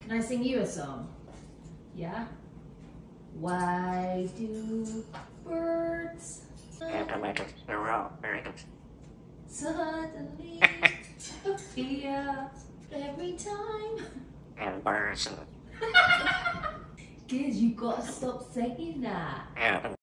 Can I sing you a song? Yeah? Why do birds suddenly appear every time? And birds. 'Cause you gotta stop saying that.